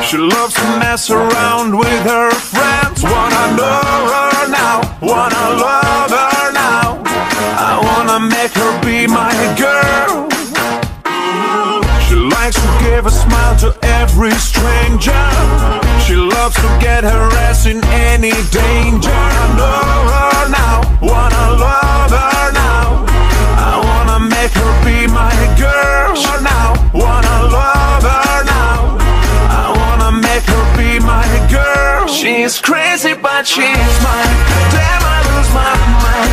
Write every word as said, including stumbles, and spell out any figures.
She loves to mess around with her friends. Wanna know her now, wanna love her now. I wanna make her be my girl. She likes to give a smile to every stranger. She loves to get her ass in any danger. I know her now, wanna love her now. I wanna make her be my girl now, wanna love her now. I wanna make her be my girl. She's crazy but she's mine. Damn, I lose my mind.